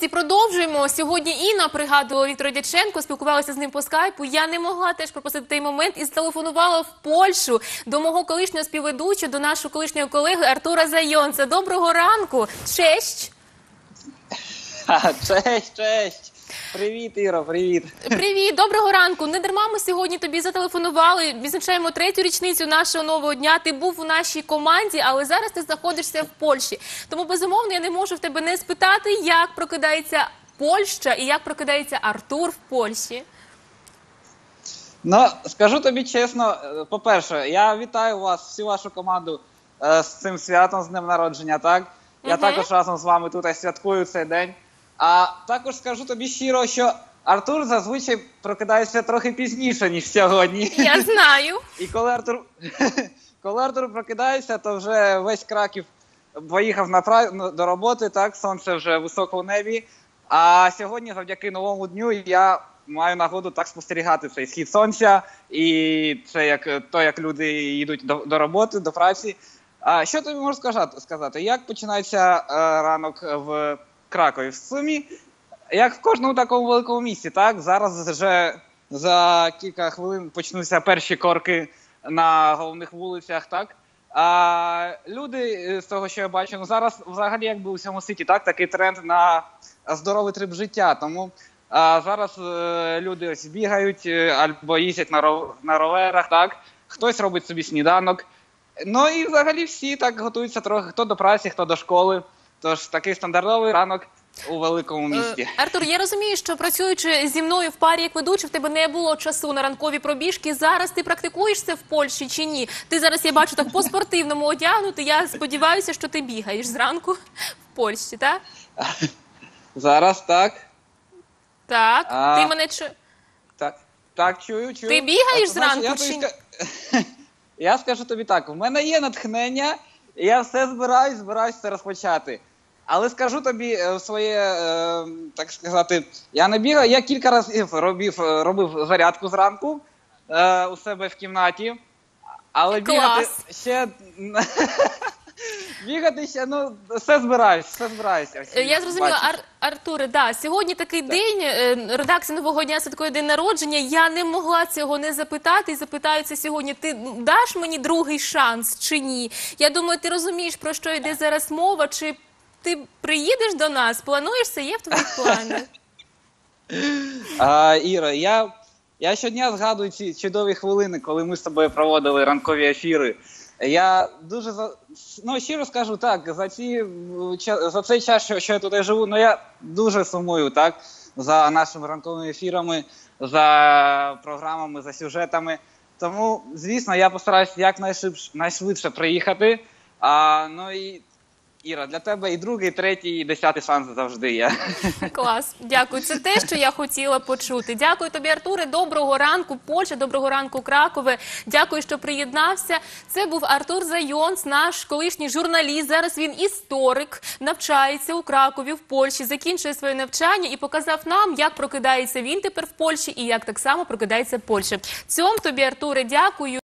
Друзі, продовжуємо. Сьогодні Інна пригадувала Віктора Дяченко, спілкувалася з ним по скайпу. Я не могла теж пропустити той момент і зателефонувала в Польщу до мого колишнього співведучого, до нашого колишнього колеги Артура Зайонца. Доброго ранку! Честь! Честь! Привіт, Іро, привіт! Привіт, доброго ранку! Не дарма ми сьогодні тобі зателефонували. Відзначаємо 3-ю річницю нашого нового дня. Ти був у нашій команді, але зараз ти знаходишся в Польщі. Тому, безумовно, я не можу в тебе не спитати, як прокидається Польща і як прокидається Артур в Польщі. Ну, скажу тобі чесно, по-перше, я вітаю вас, всю вашу команду з цим святом, з днем народження, так? Я також разом з вами тут святкую цей день. А також скажу тобі щиро, що Артур зазвичай прокидається трохи пізніше, ніж сьогодні. Я знаю. І коли Артур прокидається, то вже весь Краків поїхав до роботи, так? Сонце вже високо в небі. А сьогодні, завдяки новому дню, я маю нагоду так спостерігати цей схід сонця. І це як люди йдуть до роботи, до праці. А що тобі можу сказати? Як починається ранок в Кракові? В сумі, як в кожному такому великому місті, так? Зараз вже за кілька хвилин почнуться перші корки на головних вулицях, так? А люди, з того, що я бачу, ну зараз взагалі якби у всьому світі, так, такий тренд на здоровий трип життя. Тому зараз люди ось бігають або їздять на роверах, так? Хтось робить собі сніданок. Ну і взагалі всі так готуються трохи, хто до праці, хто до школи. Тож такий стандартовий ранок у великому місті. Артур, я розумію, що працюючи зі мною в парі як ведучий, в тебе не було часу на ранкові пробіжки. Зараз ти практикуєшся в Польщі чи ні? Ти зараз, я бачу, так по-спортивному одягнутий. Я сподіваюся, що ти бігаєш зранку в Польщі, так? Зараз так. Так, ти мене Так, чую. Ти бігаєш зранку чи ні? Я скажу тобі так, в мене є натхнення, і я все збираюсь це розпочати. Але скажу тобі своє, так сказати, я не бігаю, я кілька разів робив зарядку зранку у себе в кімнаті, але бігати ще... Бігати ще, ну, все збираюсь. Я зрозуміла, Артуре, да, сьогодні такий день, редакція «Нового дня» святкує день народження, я не могла цього не запитати, і запитаю це сьогодні. Ти даш мені другий шанс чи ні? Я думаю, ти розумієш, про що йде зараз мова, чи ти приїдеш до нас, плануєш це, є в твоїх планах? Іра, я щодня згадую ці чудові хвилини, коли ми з тобою проводили ранкові ефіри. Я дуже, щиро скажу так, за цей час, що я тут живу, я дуже сумую, так, за нашими ранковими ефірами, за програмами, за сюжетами. Тому, звісно, я постараюся якнайшвидше приїхати. Іра, для тебе і другий, і третій, і 10-й шанс завжди є. Клас, дякую. Це те, що я хотіла почути. Дякую тобі, Артуре. Доброго ранку, Польща, доброго ранку, Кракове. Дякую, що приєднався. Це був Артур Зайонц, наш колишній журналіст. Зараз він історик, навчається у Кракові, в Польщі, закінчує своє навчання і показав нам, як прокидається він тепер в Польщі і як так само прокидається Польща. Цьому тобі, Артуре, дякую.